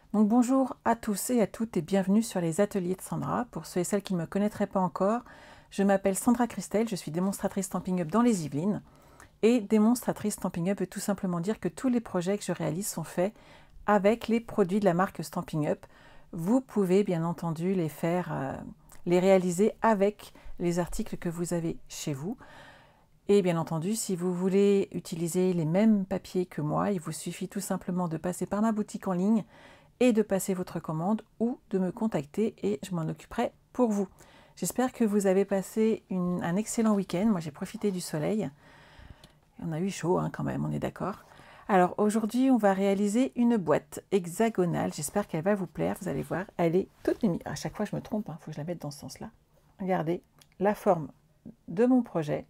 Donc bonjour à tous et à toutes et bienvenue sur les ateliers de Sandra. Pour ceux et celles qui ne me connaîtraient pas encore, je m'appelle Sandra Christelle, je suis démonstratrice Stampin' Up dans les Yvelines. Et démonstratrice Stampin' Up veut tout simplement dire que tous les projets que je réalise sont faits avec les produits de la marque Stampin' Up. Vous pouvez bien entendu les réaliser avec les articles que vous avez chez vous. Et bien entendu, si vous voulez utiliser les mêmes papiers que moi, il vous suffit tout simplement de passer par ma boutique en ligne et de passer votre commande ou de me contacter et je m'en occuperai pour vous. J'espère que vous avez passé un excellent week-end. Moi, j'ai profité du soleil. On a eu chaud quand même, on est d'accord. Alors aujourd'hui, on va réaliser une boîte hexagonale. J'espère qu'elle va vous plaire. Vous allez voir, elle est toute mimi. À chaque fois, je me trompe. Il faut que je la mette dans ce sens-là. Regardez la forme de mon projet.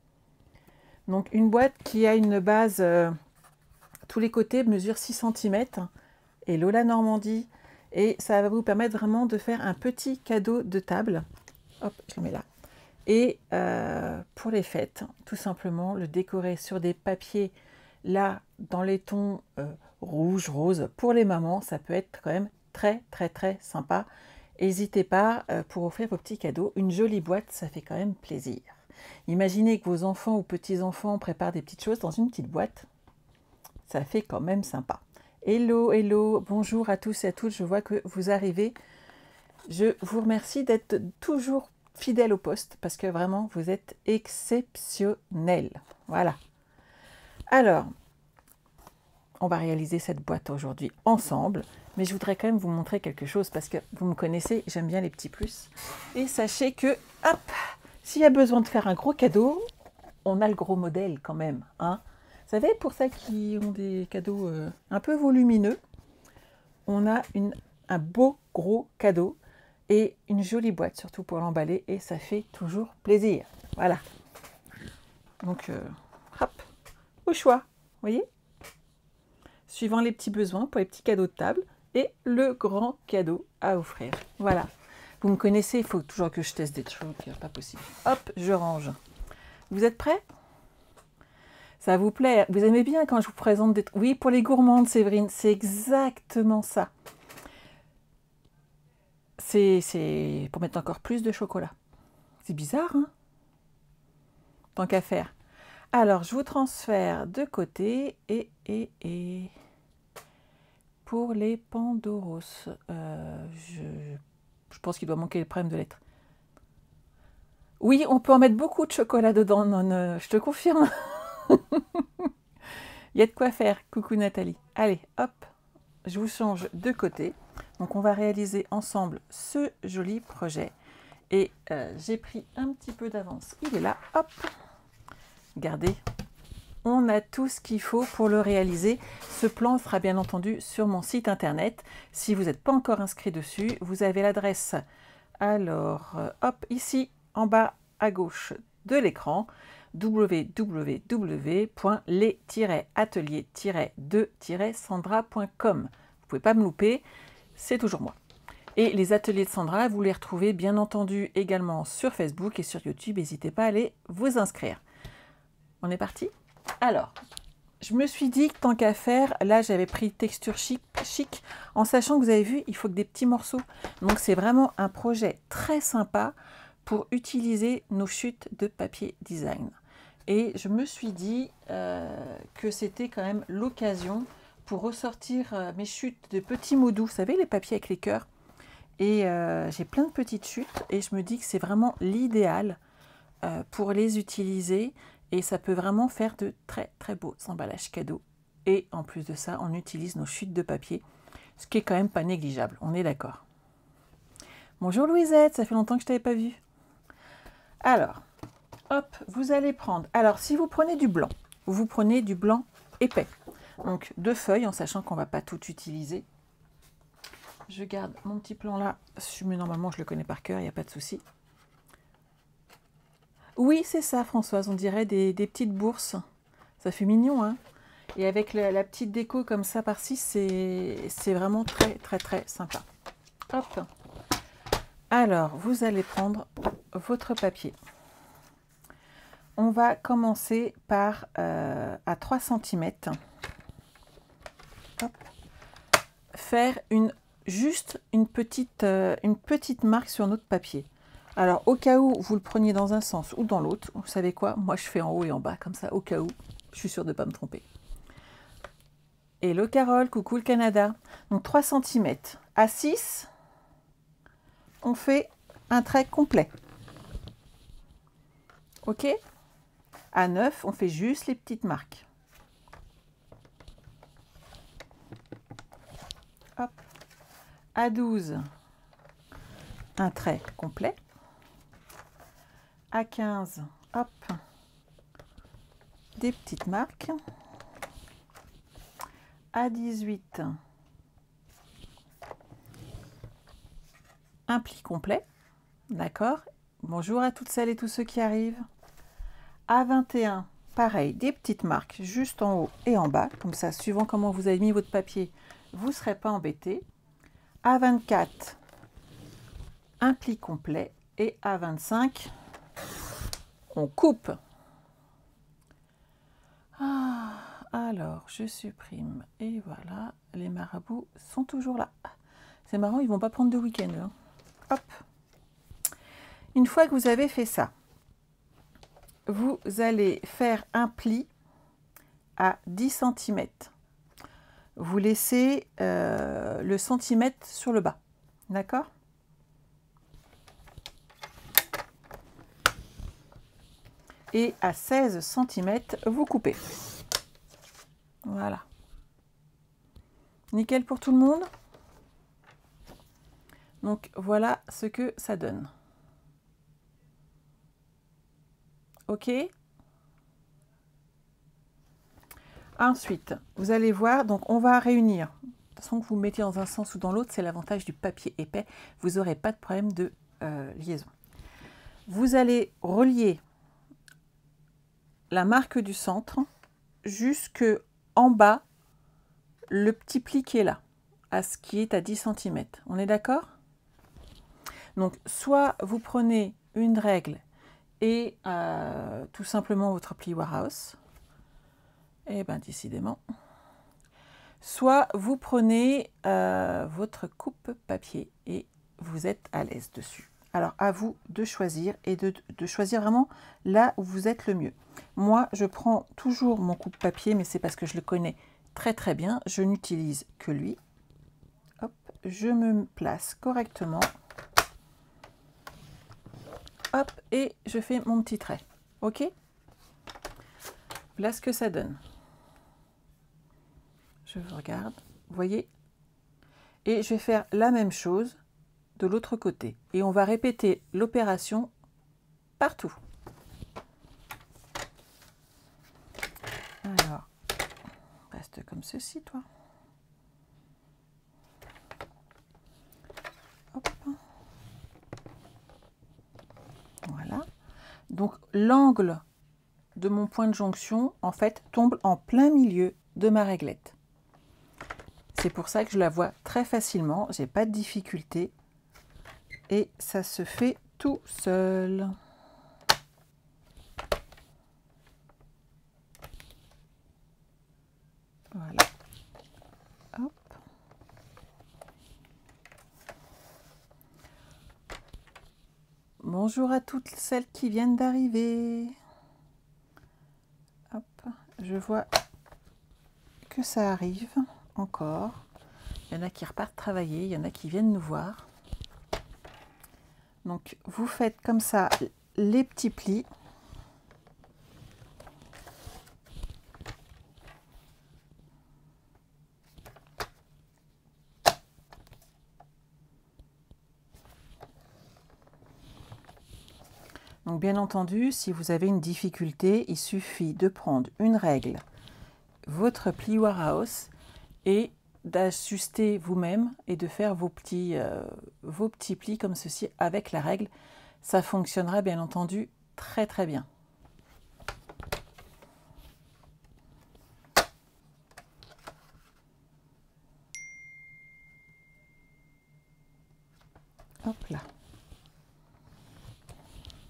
Donc une boîte qui a une base, tous les côtés mesure 6 cm. Et Lola Normandie, et ça va vous permettre vraiment de faire un petit cadeau de table. Hop, je le mets là. Et pour les fêtes, tout simplement, le décorer sur des papiers, là, dans les tons rouge, rose, pour les mamans, ça peut être quand même très, très, très sympa. N'hésitez pas, pour offrir vos petits cadeaux, une jolie boîte, ça fait quand même plaisir. Imaginez que vos enfants ou petits-enfants préparent des petites choses dans une petite boîte, ça fait quand même sympa. Hello, hello, bonjour à tous et à toutes, je vois que vous arrivez. Je vous remercie d'être toujours fidèle au poste parce que vraiment, vous êtes exceptionnels. Voilà. Alors, on va réaliser cette boîte aujourd'hui ensemble, mais je voudrais quand même vous montrer quelque chose parce que vous me connaissez, j'aime bien les petits plus. Et sachez que, hop, s'il y a besoin de faire un gros cadeau, on a le gros modèle quand même, hein. Vous savez, pour ceux qui ont des cadeaux un peu volumineux, on a un beau gros cadeau et une jolie boîte, surtout pour l'emballer, et ça fait toujours plaisir. Voilà. Donc, hop, au choix, vous voyez, suivant les petits besoins pour les petits cadeaux de table et le grand cadeau à offrir. Voilà. Vous me connaissez, il faut toujours que je teste des trucs, pas possible. Hop, je range. Vous êtes prêts ? Ça vous plaît? Vous aimez bien quand je vous présente des trucs? Oui, pour les gourmandes, Séverine, c'est exactement ça. C'est pour mettre encore plus de chocolat. C'est bizarre, hein? Tant qu'à faire. Alors, je vous transfère de côté et pour les Pandoros, je pense qu'il doit manquer le problème de lettres. Oui, on peut en mettre beaucoup de chocolat dedans, non, je te confirme. Il y a de quoi faire. Coucou Nathalie. Allez, hop, je vous change de côté. Donc, on va réaliser ensemble ce joli projet. Et j'ai pris un petit peu d'avance. Il est là, hop. Regardez, on a tout ce qu'il faut pour le réaliser. Ce plan sera bien entendu sur mon site internet. Si vous n'êtes pas encore inscrit dessus, vous avez l'adresse. Alors, hop, ici, en bas à gauche de l'écran, www.les-ateliers-de-sandra.com. Vous ne pouvez pas me louper, c'est toujours moi. Et les ateliers de Sandra, vous les retrouvez bien entendu également sur Facebook et sur YouTube. N'hésitez pas à aller vous inscrire. On est parti? Alors, je me suis dit que tant qu'à faire, là j'avais pris texture chic, en sachant que vous avez vu, il faut que des petits morceaux. Donc c'est vraiment un projet très sympa pour utiliser nos chutes de papier design. Et je me suis dit que c'était quand même l'occasion pour ressortir mes chutes de petits mots doux. Vous savez, les papiers avec les cœurs. Et j'ai plein de petites chutes et je me dis que c'est vraiment l'idéal pour les utiliser. Et ça peut vraiment faire de très très beaux emballages cadeaux. Et en plus de ça, on utilise nos chutes de papier, ce qui est quand même pas négligeable, on est d'accord. Bonjour Louisette, ça fait longtemps que je t'avais pas vue. Alors, hop, vous allez prendre... Alors, si vous prenez du blanc, vous prenez du blanc épais. Donc, 2 feuilles, en sachant qu'on ne va pas tout utiliser. Je garde mon petit plan là, mais normalement je le connais par cœur, il n'y a pas de souci. Oui, c'est ça, Françoise, on dirait des petites bourses. Ça fait mignon, hein? Et avec la petite déco comme ça par-ci, c'est vraiment très, très, très sympa. Hop. Alors, vous allez prendre votre papier. On va commencer par à 3 cm. Hop. faire juste une petite marque sur notre papier. Alors, au cas où vous le preniez dans un sens ou dans l'autre, vous savez quoi? Moi, je fais en haut et en bas, comme ça, au cas où, je suis sûre de ne pas me tromper. Hello Carole, coucou le Canada. Donc 3 cm. À 6, on fait un trait complet. Ok? À 9, on fait juste les petites marques. Hop. À 12, un trait complet. À 15, hop, des petites marques. À 18, un pli complet. D'accord? Bonjour à toutes celles et tous ceux qui arrivent. À 21, pareil, des petites marques juste en haut et en bas. Comme ça, suivant comment vous avez mis votre papier, vous ne serez pas embêté. À 24, un pli complet. Et à 25, on coupe. Alors, je supprime. Et voilà, les marabouts sont toujours là. C'est marrant, ils vont pas prendre de week-end. Hein. Hop. Une fois que vous avez fait ça, vous allez faire un pli à 10 cm. Vous laissez le centimètre sur le bas. D'accord? Et à 16 cm, vous coupez. Voilà. Nickel pour tout le monde? Donc voilà ce que ça donne. Ok? Ensuite, vous allez voir, donc on va réunir. De toute façon, que vous mettez dans un sens ou dans l'autre, c'est l'avantage du papier épais. Vous n'aurez pas de problème de liaison. Vous allez relier la marque du centre jusque en bas, le petit pli qui est là, à ce qui est à 10 cm. On est d'accord? Donc, soit vous prenez une règle et tout simplement votre pli Warhouse. Eh bien, décidément. Soit vous prenez votre coupe papier et vous êtes à l'aise dessus. Alors, à vous de choisir et de choisir vraiment là où vous êtes le mieux. Moi, je prends toujours mon coupe papier, mais c'est parce que je le connais très très bien. Je n'utilise que lui. Hop, je me place correctement. Hop, et je fais mon petit trait. Ok? Voilà ce que ça donne. Je vous regarde, vous voyez? Et je vais faire la même chose de l'autre côté. Et on va répéter l'opération partout. Alors, reste comme ceci, toi. Hop. Voilà. Donc, l'angle de mon point de jonction, en fait, tombe en plein milieu de ma réglette. C'est pour ça que je la vois très facilement, j'ai pas de difficulté et ça se fait tout seul. Voilà. Hop. Bonjour à toutes celles qui viennent d'arriver. Hop, je vois que ça arrive encore. Il y en a qui repartent travailler, il y en a qui viennent nous voir. Donc vous faites comme ça les petits plis. Donc bien entendu, si vous avez une difficulté, il suffit de prendre une règle, votre pli Warhouse et d'ajuster vous-même et de faire vos petits plis comme ceci avec la règle. Ça fonctionnera bien entendu très très bien. Hop là.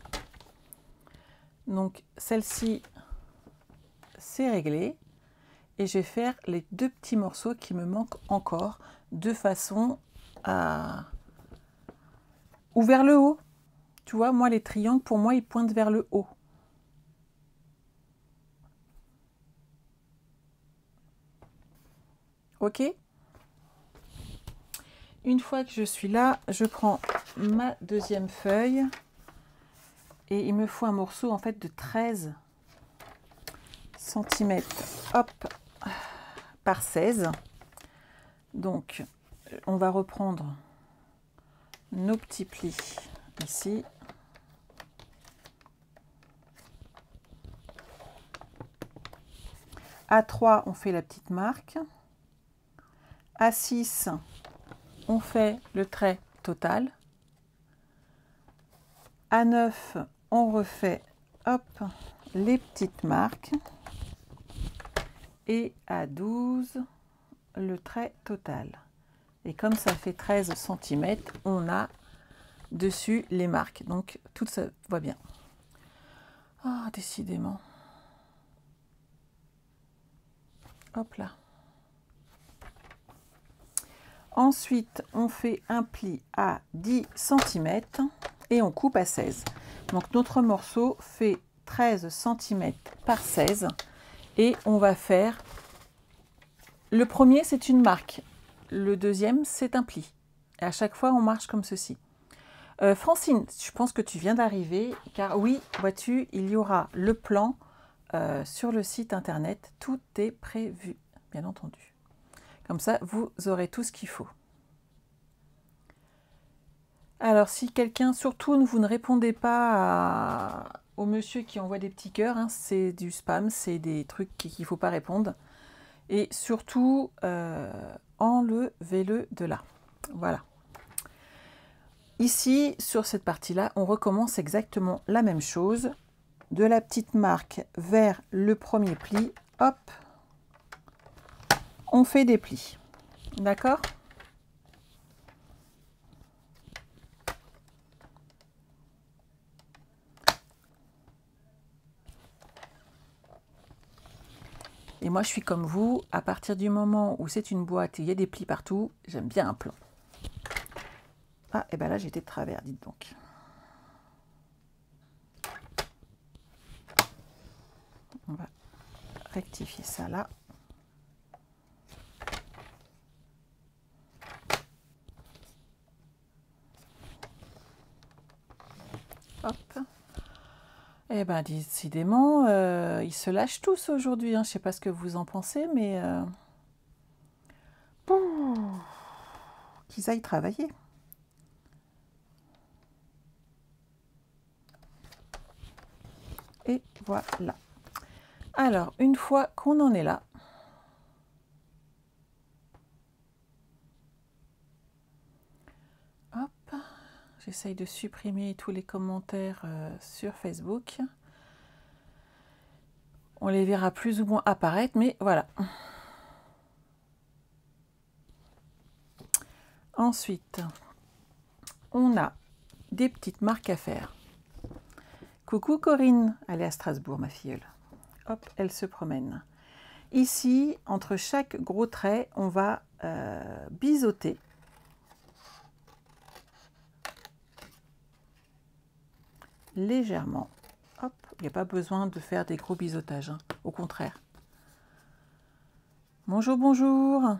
Donc celle-ci, c'est réglé. et je vais faire les 2 petits morceaux qui me manquent encore de façon à... ou vers le haut. Tu vois, moi les triangles, pour moi, ils pointent vers le haut. Ok? Une fois que je suis là, je prends ma deuxième feuille et il me faut un morceau en fait de 13 cm, hop, par 16. Donc, on va reprendre nos petits plis ici. À 3, on fait la petite marque. À 6, on fait le trait total. À 9, on refait hop, les petites marques. Et à 12, le trait total. Et comme ça fait 13 cm, on a dessus les marques. Donc tout ça va bien. Ah, décidément. Hop là. Ensuite, on fait un pli à 10 cm et on coupe à 16. Donc notre morceau fait 13 cm par 16 et on va faire... Le premier, c'est une marque. Le deuxième, c'est un pli. Et à chaque fois, on marche comme ceci. Francine, je pense que tu viens d'arriver, car oui, vois-tu, il y aura le plan sur le site internet. Tout est prévu, bien entendu. Comme ça, vous aurez tout ce qu'il faut. Alors, si quelqu'un, surtout, vous ne répondez pas au monsieur qui envoie des petits cœurs, hein, c'est du spam, c'est des trucs qu'il ne faut pas répondre. Et surtout, enlevez-le de là. Voilà. Ici, sur cette partie-là, on recommence exactement la même chose. De la petite marque vers le premier pli, hop, on fait des plis. D'accord ? Et moi, je suis comme vous, à partir du moment où c'est une boîte et il y a des plis partout, j'aime bien un plan. Ah, et bien là, j'étais de travers, dites donc. On va rectifier ça là. Hop. Eh bien, décidément, ils se lâchent tous aujourd'hui. Hein. Je ne sais pas ce que vous en pensez, mais... qu'ils aillent travailler. Et voilà. Alors, une fois qu'on en est là, hop, j'essaye de supprimer tous les commentaires sur Facebook. On les verra plus ou moins apparaître, mais voilà. Ensuite, on a des petites marques à faire. Coucou Corinne, elle est à Strasbourg, ma filleule. Hop, elle se promène. Ici, entre chaque gros trait, on va biseauter. Légèrement. Hop, il n'y a pas besoin de faire des gros biseautages, hein. Au contraire. Bonjour, bonjour.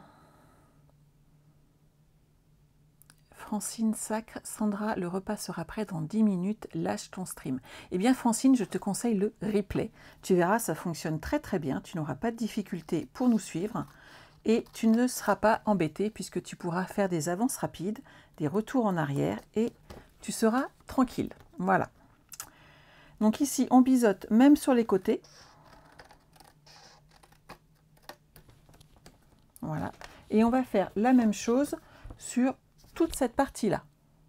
Francine Sacre, Sandra, le repas sera prêt dans 10 minutes, lâche ton stream. Eh bien Francine, je te conseille le replay. Tu verras, ça fonctionne très très bien, tu n'auras pas de difficulté pour nous suivre et tu ne seras pas embêté puisque tu pourras faire des avances rapides, des retours en arrière et tu seras tranquille. Voilà. Donc ici, on biseaute même sur les côtés. Voilà. Et on va faire la même chose sur toute cette partie-là.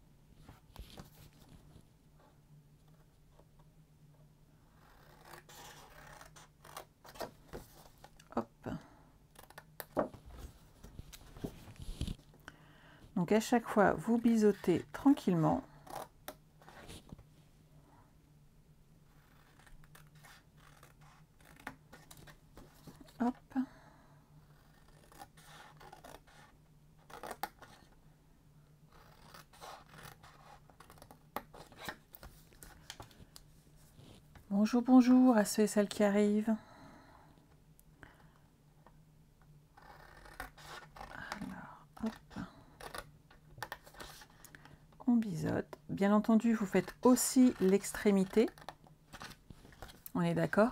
Hop. Donc à chaque fois, vous biseautez tranquillement. Hop. Bonjour, bonjour à ceux et celles qui arrivent. Alors, hop. On biseaute. Bien entendu, vous faites aussi l'extrémité. On est d'accord?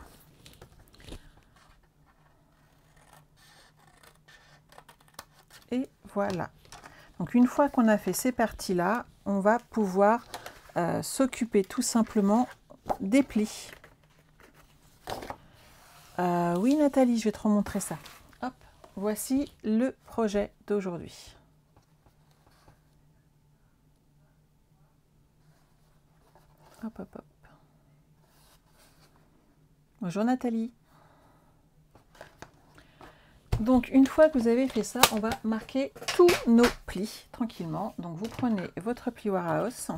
Et voilà. Donc une fois qu'on a fait ces parties-là, on va pouvoir s'occuper tout simplement des plis. Oui Nathalie, je vais te remontrer ça. Hop, voici le projet d'aujourd'hui. Hop, hop, hop. Bonjour Nathalie. Donc une fois que vous avez fait ça, on va marquer tous nos plis tranquillement. Donc vous prenez votre pli Warehouse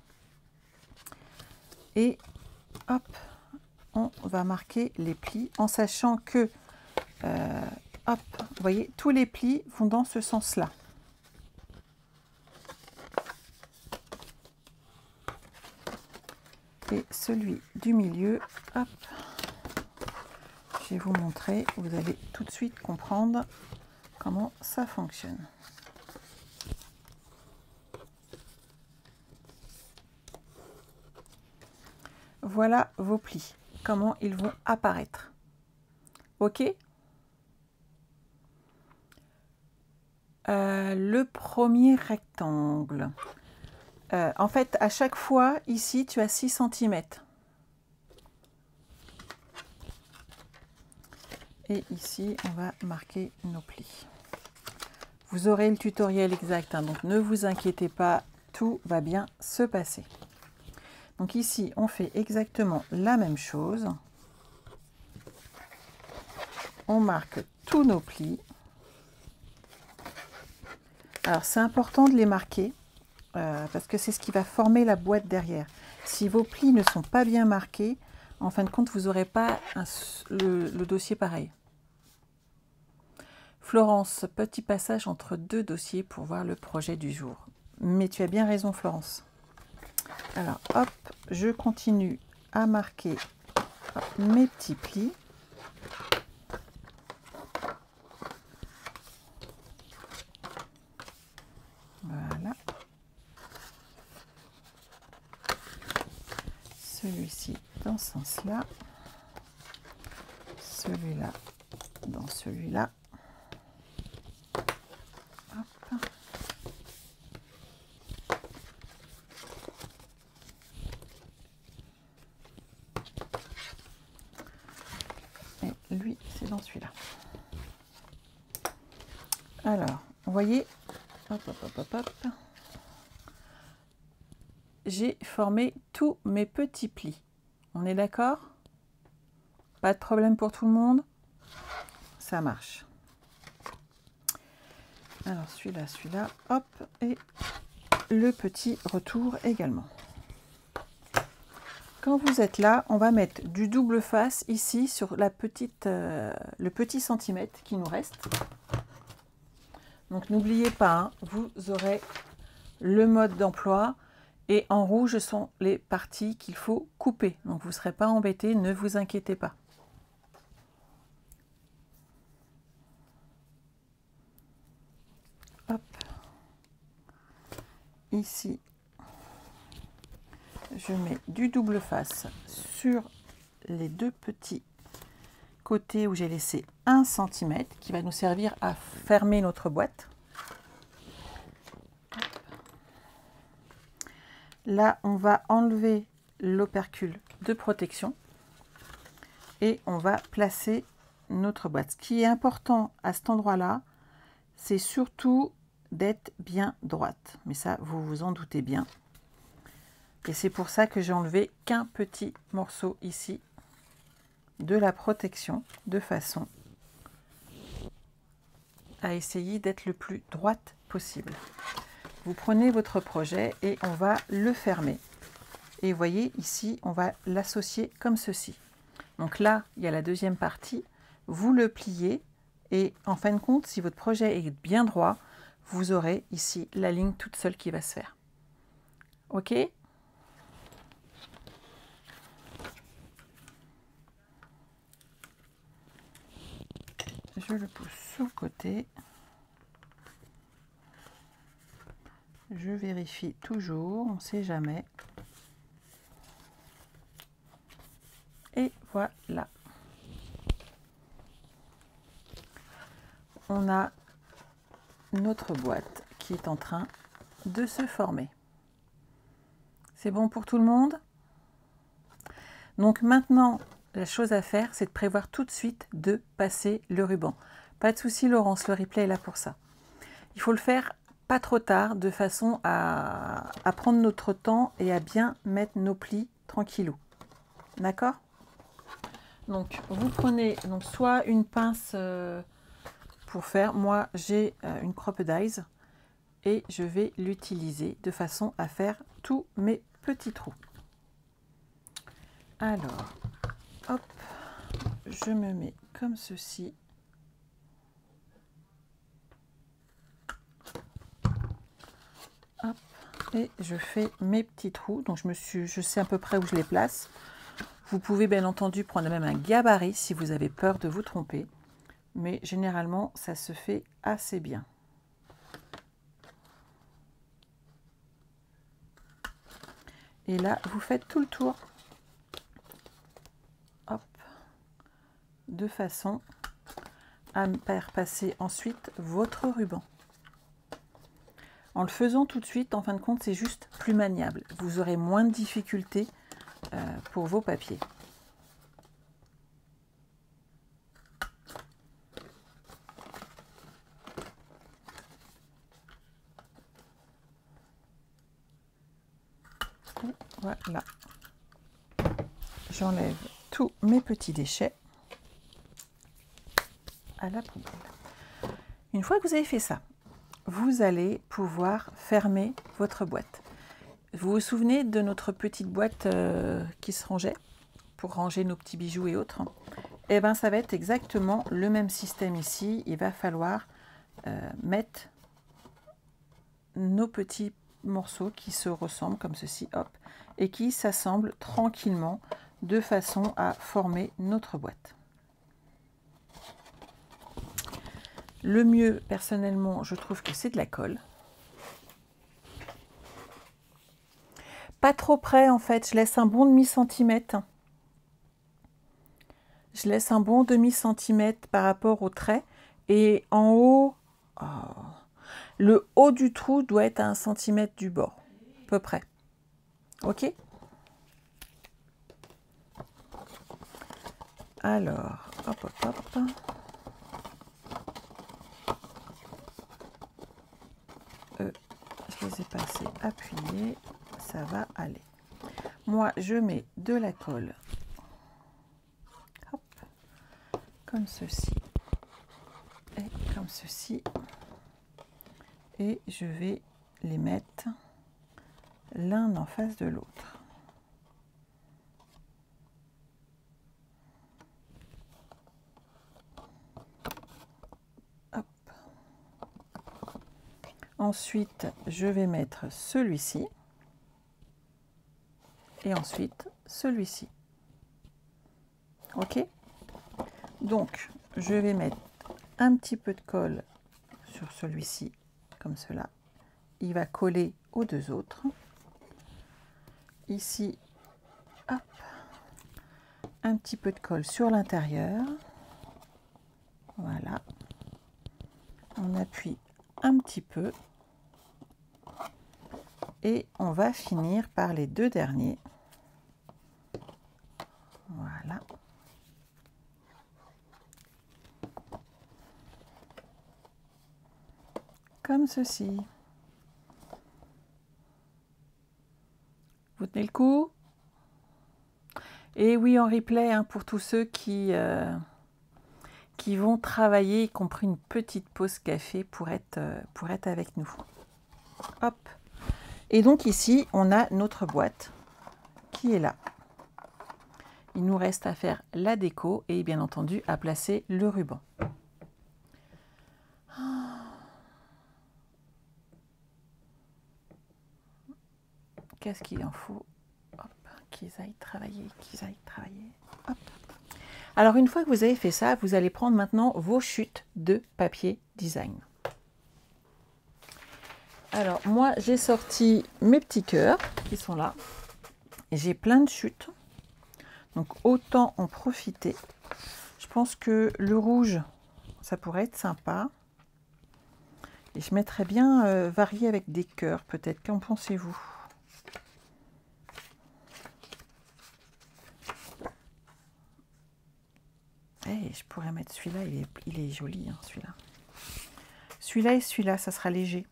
et hop, on va marquer les plis en sachant que hop, vous voyez, tous les plis vont dans ce sens-là. Et celui du milieu, hop, je vais vous montrer, vous allez tout de suite comprendre comment ça fonctionne. Voilà vos plis, comment ils vont apparaître. Ok? Le premier rectangle. En fait, à chaque fois, ici, tu as 6 cm. Et ici, on va marquer nos plis. Vous aurez le tutoriel exact, hein, donc ne vous inquiétez pas, tout va bien se passer. Donc ici, on fait exactement la même chose. On marque tous nos plis. Alors, c'est important de les marquer parce que c'est ce qui va former la boîte derrière. Si vos plis ne sont pas bien marqués, en fin de compte, vous n'aurez pas le dossier pareil. Florence, petit passage entre deux dossiers pour voir le projet du jour. Mais tu as bien raison, Florence. Alors, hop, je continue à marquer mes petits plis. Voilà. Celui-ci dans ce sens-là. Celui-là dans celui-là. Et lui, c'est dans celui-là. Alors, vous voyez, hop, hop, hop, hop, hop. J'ai formé tous mes petits plis. On est d'accord? Pas de problème pour tout le monde? Ça marche. Alors celui-là, celui-là, hop, et le petit retour également. Quand vous êtes là, on va mettre du double face ici sur la petite, le petit centimètre qui nous reste. Donc n'oubliez pas, hein, vous aurez le mode d'emploi et en rouge sont les parties qu'il faut couper. Donc vous ne serez pas embêtés, ne vous inquiétez pas. Hop. Ici, je mets du double face sur les deux petits côtés où j'ai laissé 1 cm qui va nous servir à fermer notre boîte. Là, on va enlever l'opercule de protection et on va placer notre boîte. Ce qui est important à cet endroit-là, c'est surtout d'être bien droite. Mais ça, vous vous en doutez bien. Et c'est pour ça que j'ai enlevé qu'un petit morceau ici de la protection, de façon à essayer d'être le plus droite possible. Vous prenez votre projet et on va le fermer. Et vous voyez ici, on va l'associer comme ceci. Donc là, il y a la deuxième partie. Vous le pliez et en fin de compte, si votre projet est bien droit, vous aurez ici la ligne toute seule qui va se faire. OK? je le pousse sur le côté. Je vérifie toujours, on ne sait jamais. Et voilà. On a notre boîte qui est en train de se former. C'est bon pour tout le monde? Donc maintenant, la chose à faire, c'est de prévoir tout de suite de passer le ruban. Pas de souci Laurence, le replay est là pour ça. Il faut le faire pas trop tard, de façon à prendre notre temps et à bien mettre nos plis tranquillou. D'accord? Donc vous prenez donc soit une pince pour faire, moi j'ai une crocodile et je vais l'utiliser de façon à faire tous mes petits trous. Alors, hop, je me mets comme ceci. Hop, et je fais mes petits trous. Donc je sais à peu près où je les place. Vous pouvez bien entendu prendre même un gabarit si vous avez peur de vous tromper. Mais généralement, ça se fait assez bien. Et là, vous faites tout le tour. Hop, de façon à faire passer ensuite votre ruban. En le faisant tout de suite, en fin de compte, c'est juste plus maniable. Vous aurez moins de difficultés pour vos papiers. Et voilà. J'enlève tous mes petits déchets à la poubelle. Une fois que vous avez fait ça, vous allez pouvoir fermer votre boîte. Vous vous souvenez de notre petite boîte qui se rangeait pour ranger nos petits bijoux et autres? Eh bien, ça va être exactement le même système ici. Il va falloir mettre nos petits morceaux qui se ressemblent comme ceci, hop, et qui s'assemblent tranquillement de façon à former notre boîte. Le mieux, personnellement, je trouve que c'est de la colle. Pas trop près, en fait. Je laisse un bon demi-centimètre. Je laisse un bon demi-centimètre par rapport au trait. Et en haut, le haut du trou doit être à 1 centimètre du bord. À peu près. OK? Alors, hop, hop, hop. Je les ai passés appuyés, ça va aller. Moi, je mets de la colle, hop, comme ceci et comme ceci, et je vais les mettre l'un en face de l'autre. Ensuite, je vais mettre celui-ci et ensuite celui-ci. OK? Donc, je vais mettre un petit peu de colle sur celui-ci, comme cela. Il va coller aux deux autres. Ici, hop, un petit peu de colle sur l'intérieur. Voilà. On appuie un petit peu. Et on va finir par les deux derniers. Voilà. Comme ceci. Vous tenez le coup? Et oui, en replay, hein, pour tous ceux qui vont travailler, y compris une petite pause café pour être avec nous. Hop. Et donc ici, on a notre boîte qui est là. Il nous reste à faire la déco et bien entendu à placer le ruban. Qu'est-ce qu'il en faut? Hop, qu'ils aillent travailler, qu'ils aillent travailler. Hop. Alors une fois que vous avez fait ça, vous allez prendre maintenant vos chutes de papier design. Alors moi j'ai sorti mes petits cœurs qui sont là. J'ai plein de chutes, donc autant en profiter. Je pense que le rouge, ça pourrait être sympa. Et je mettrais bien varier avec des cœurs peut-être. Qu'en pensez-vous? Et je pourrais mettre celui-là, il est joli hein, celui-là. Celui-là et celui-là, ça sera léger.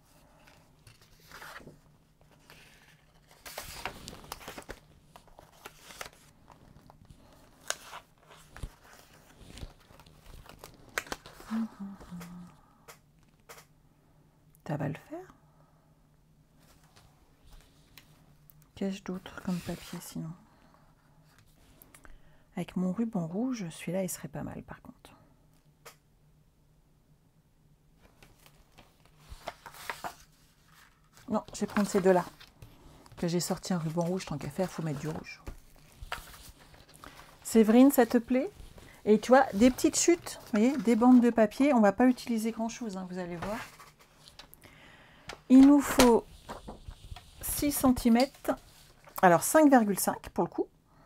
Ça va le faire. Qu'ai-je d'autre comme papier sinon? Avec mon ruban rouge, celui-là, il serait pas mal par contre. Non, je vais prendre ces deux-là. Que j'ai sorti un ruban rouge, tant qu'à faire, il faut mettre du rouge. Séverine, ça te plaît? Et tu vois, des petites chutes, vous voyez, des bandes de papier, on ne va pas utiliser grand-chose, hein, vous allez voir. Il nous faut 6 cm, alors 5,5 pour le coup,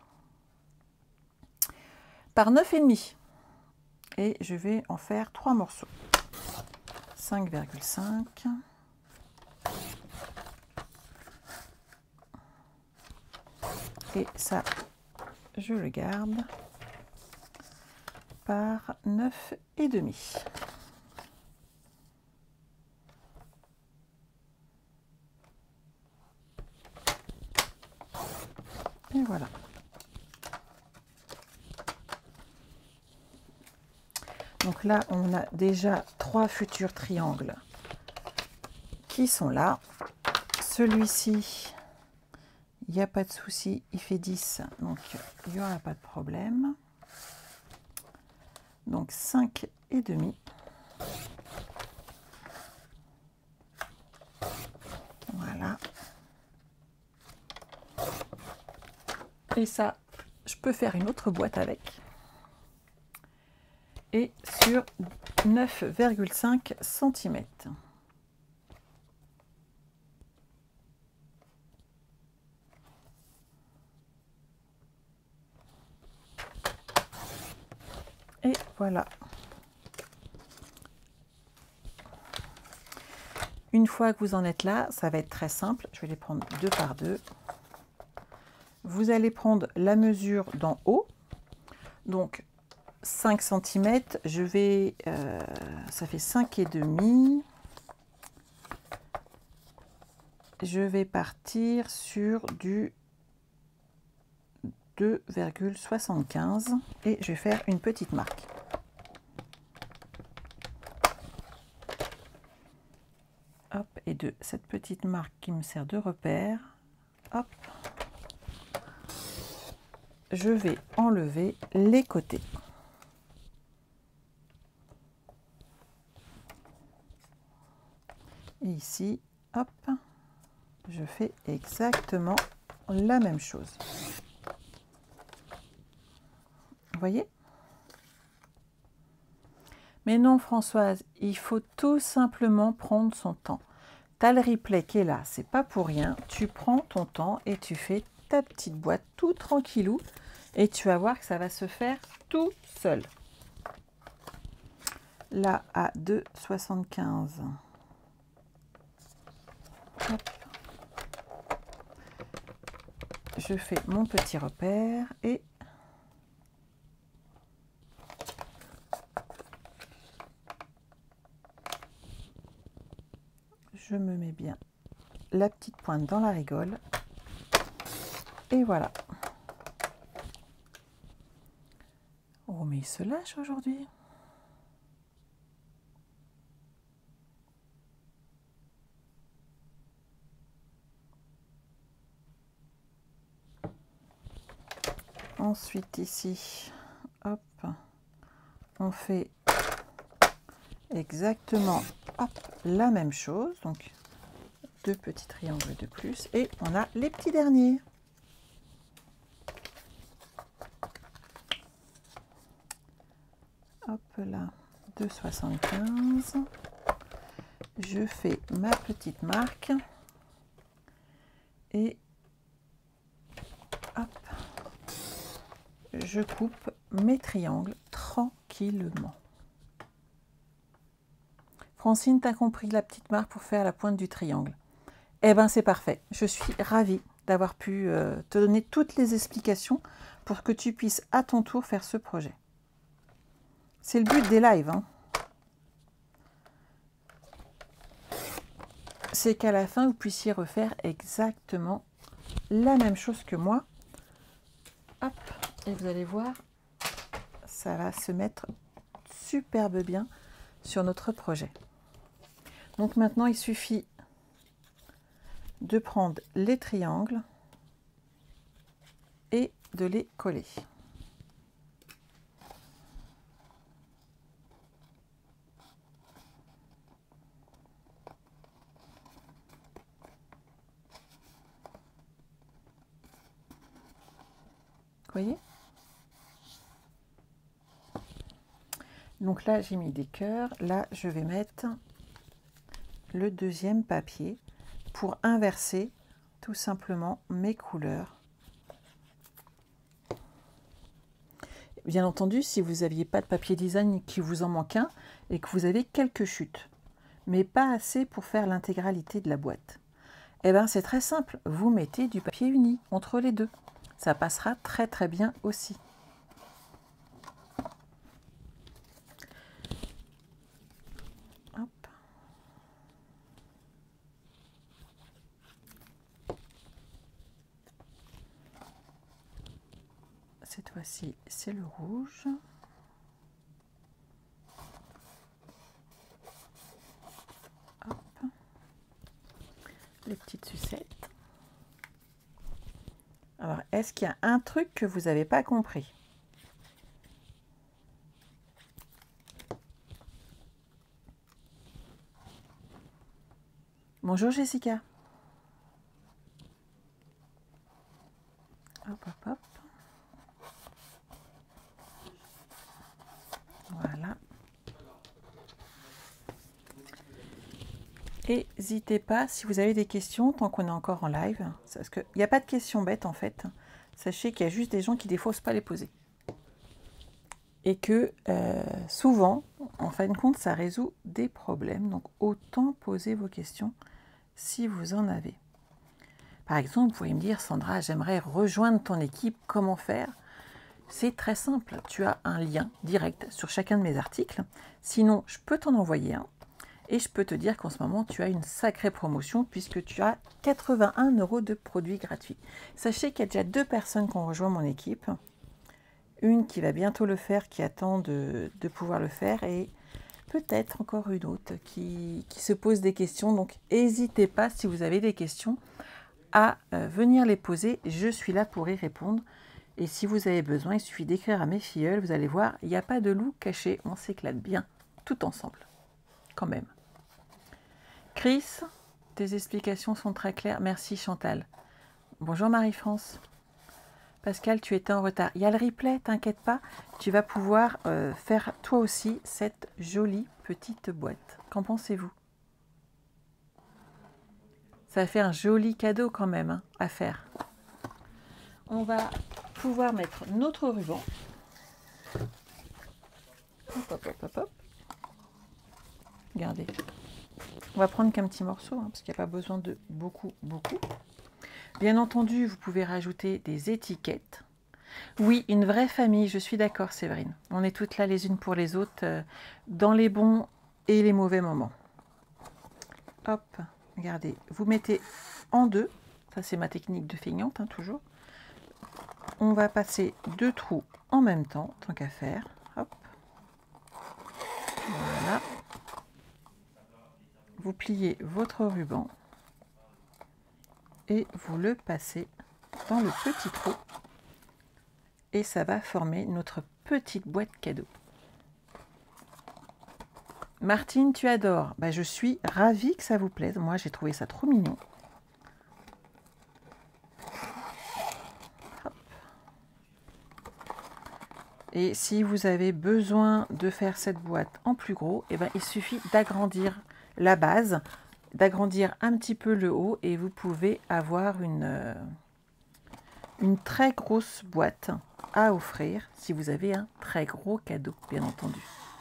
par 9,5. Et je vais en faire 3 morceaux. 5,5. Et ça, je le garde par 9,5. Et voilà. Donc là, on a déjà 3 futurs triangles qui sont là. Celui-ci, il n'y a pas de souci, il fait 10, donc il n'y aura pas de problème. Donc 5,5. Voilà. Et ça, je peux faire une autre boîte avec. Et sur 9,5 cm. Et voilà. Une fois que vous en êtes là, ça va être très simple. Je vais les prendre 2 par 2. Vous allez prendre la mesure d'en haut. Donc 5 cm, je vais, ça fait 5,5. Je vais partir sur du 2,75 et je vais faire une petite marque. Hop, et de cette petite marque qui me sert de repère, hop, je vais enlever les côtés. Et ici, hop, je fais exactement la même chose. Vous voyez? Mais non, Françoise, il faut tout simplement prendre son temps. Tu as le replay qui est là, c'est pas pour rien. Tu prends ton temps et tu fais ta petite boîte tout tranquillou. Et tu vas voir que ça va se faire tout seul. Là, à 2,75. Je fais mon petit repère et je me mets bien la petite pointe dans la rigole. Et voilà. Oh, mais il se lâche aujourd'hui. Ensuite, ici, hop, on fait exactement hop, la même chose. Donc, 2 petits triangles de plus. Et on a les petits derniers. là, 2,75. Je fais ma petite marque et hop, je coupe mes triangles tranquillement. Francine, tu as compris la petite marque pour faire la pointe du triangle? Eh bien, c'est parfait. Je suis ravie d'avoir pu te donner toutes les explications pour que tu puisses à ton tour faire ce projet. C'est le but des lives, hein. C'est qu'à la fin, vous puissiez refaire exactement la même chose que moi. Hop, et vous allez voir, ça va se mettre superbe bien sur notre projet. Donc maintenant, il suffit de prendre les triangles et de les coller. Vous voyez? Donc là, j'ai mis des cœurs. Là, je vais mettre le deuxième papier pour inverser tout simplement mes couleurs. Bien entendu, si vous n'aviez pas de papier design, qu'il vous en manque un et que vous avez quelques chutes, mais pas assez pour faire l'intégralité de la boîte, eh bien c'est très simple, vous mettez du papier uni entre les deux. Ça passera très très bien aussi. Hop. Cette fois-ci, c'est le rouge. Hop. Les petites sucettes. Alors, est-ce qu'il y a un truc que vous n'avez pas compris? Bonjour Jessica. Hop, hop, hop. Voilà. N'hésitez pas si vous avez des questions, tant qu'on est encore en live, parce qu'il n'y a pas de questions bêtes en fait. Sachez qu'il y a juste des gens qui des fois n'osent pas les poser. Et que souvent, en fin de compte, ça résout des problèmes. Donc autant poser vos questions si vous en avez. Par exemple, vous pouvez me dire, Sandra, j'aimerais rejoindre ton équipe, comment faire? C'est très simple, tu as un lien direct sur chacun de mes articles. Sinon, je peux t'en envoyer un. Et je peux te dire qu'en ce moment, tu as une sacrée promotion puisque tu as 81 € de produits gratuits. Sachez qu'il y a déjà 2 personnes qui ont rejoint mon équipe. Une qui va bientôt le faire, qui attend de pouvoir le faire, et peut-être encore une autre qui se pose des questions. Donc, n'hésitez pas, si vous avez des questions, à venir les poser. Je suis là pour y répondre. Et si vous avez besoin, il suffit d'écrire à mes filleuls. Vous allez voir, il n'y a pas de loup caché. On s'éclate bien, tout ensemble, quand même. Chris, tes explications sont très claires. Merci Chantal. Bonjour Marie-France. Pascal, tu étais en retard. Il y a le replay, t'inquiète pas. Tu vas pouvoir faire toi aussi cette jolie petite boîte. Qu'en pensez-vous? Ça fait un joli cadeau quand même hein, à faire. On va pouvoir mettre notre ruban. Hop, hop, hop, hop, hop. Regardez. On va prendre qu'un petit morceau, hein, parce qu'il n'y a pas besoin de beaucoup. Bien entendu, vous pouvez rajouter des étiquettes. Oui, une vraie famille, je suis d'accord Séverine. On est toutes là les unes pour les autres, dans les bons et les mauvais moments. Hop, regardez, vous mettez en deux. Ça c'est ma technique de feignante, hein, toujours. On va passer 2 trous en même temps, tant qu'à faire. Hop. Voilà. Vous pliez votre ruban et vous le passez dans le petit trou et ça va former notre petite boîte cadeau. Martine, tu adores. Bah, je suis ravie que ça vous plaise. Moi, j'ai trouvé ça trop mignon. Hop. Et si vous avez besoin de faire cette boîte en plus gros, eh ben, il suffit d'agrandir la base, d'agrandir un petit peu le haut et vous pouvez avoir une très grosse boîte à offrir si vous avez un très gros cadeau, bien entendu.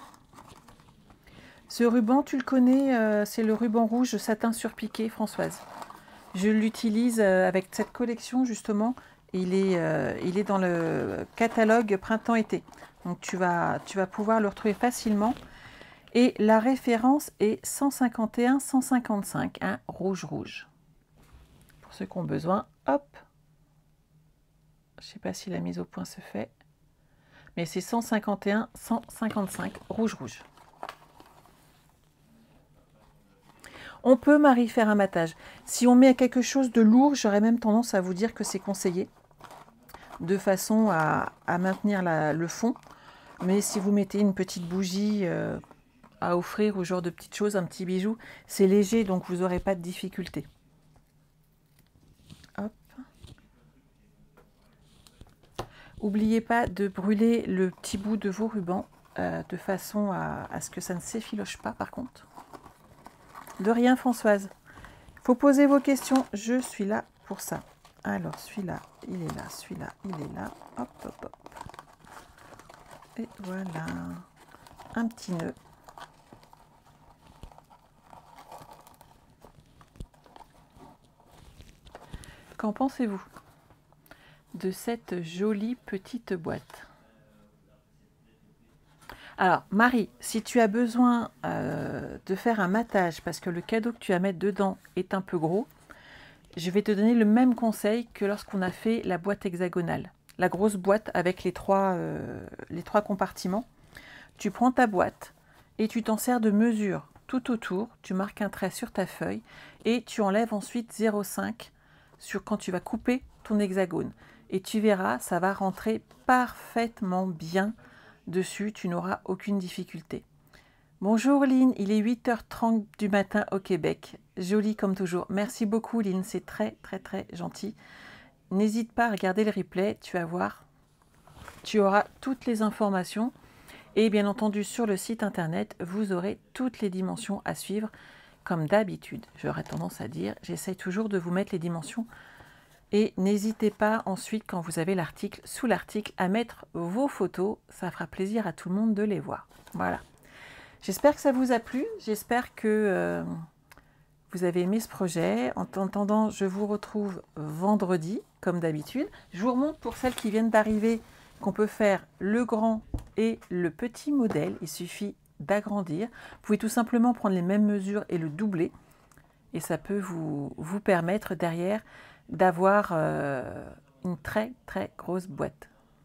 Ce ruban, tu le connais, c'est le ruban rouge satin surpiqué, Françoise. Je l'utilise avec cette collection justement. Il est dans le catalogue printemps-été. Donc tu vas pouvoir le retrouver facilement. Et la référence est 151-155, hein, rouge. Pour ceux qui ont besoin, hop. Je ne sais pas si la mise au point se fait. Mais c'est 151-155, rouge. On peut, Marie, faire un matage. Si on met quelque chose de lourd, j'aurais même tendance à vous dire que c'est conseillé, de façon à maintenir le fond. Mais si vous mettez une petite bougie à offrir ou genre de petites choses, un petit bijou, c'est léger, donc vous n'aurez pas de difficulté. Hop. N'oubliez pas de brûler le petit bout de vos rubans de façon à ce que ça ne s'effiloche pas par contre. De rien, Françoise. Il faut poser vos questions. Je suis là pour ça. Alors, celui-là, il est là. Celui-là, il est là. Hop, hop, hop. Et voilà. Un petit nœud. Qu'en pensez-vous de cette jolie petite boîte? Alors, Marie, si tu as besoin de faire un matage parce que le cadeau que tu vas mettre dedans est un peu gros, je vais te donner le même conseil que lorsqu'on a fait la boîte hexagonale. La grosse boîte avec les trois compartiments. Tu prends ta boîte et tu t'en sers de mesure tout autour. Tu marques un trait sur ta feuille et tu enlèves ensuite 0,5 quand tu vas couper ton hexagone. Et tu verras, ça va rentrer parfaitement bien dessus, tu n'auras aucune difficulté. Bonjour Lynn, il est 8h30 du matin au Québec. Joli comme toujours. Merci beaucoup Lynn, c'est très gentil. N'hésite pas à regarder le replay, tu vas voir. Tu auras toutes les informations. Et bien entendu, sur le site internet, vous aurez toutes les dimensions à suivre. Comme d'habitude, j'aurais tendance à dire, j'essaye toujours de vous mettre les dimensions. Et n'hésitez pas ensuite, quand vous avez l'article, sous l'article, à mettre vos photos. Ça fera plaisir à tout le monde de les voir. Voilà. J'espère que ça vous a plu. J'espère que vous avez aimé ce projet. En attendant, je vous retrouve vendredi, comme d'habitude. Je vous remontre pour celles qui viennent d'arriver qu'on peut faire le grand et le petit modèle. Il suffit d'agrandir. Vous pouvez tout simplement prendre les mêmes mesures et le doubler. Et ça peut vous permettre derrière d'avoir une très grosse boîte.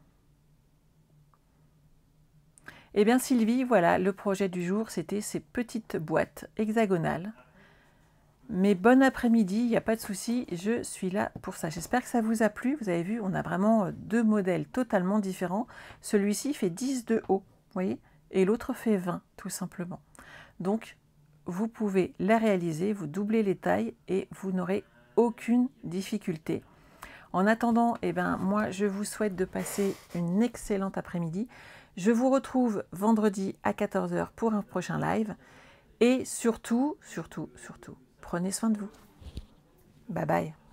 Eh bien Sylvie, voilà, le projet du jour, c'était ces petites boîtes hexagonales. Mais bon après-midi, il n'y a pas de souci, je suis là pour ça. J'espère que ça vous a plu. Vous avez vu, on a vraiment deux modèles totalement différents. Celui-ci fait 10 de haut, vous voyez, et l'autre fait 20, tout simplement. Donc, vous pouvez la réaliser, vous doublez les tailles et vous n'aurez aucune difficulté. En attendant, eh ben, moi, je vous souhaite de passer une excellente après-midi. Je vous retrouve vendredi à 14 h pour un prochain live. Et surtout, prenez soin de vous. Bye bye.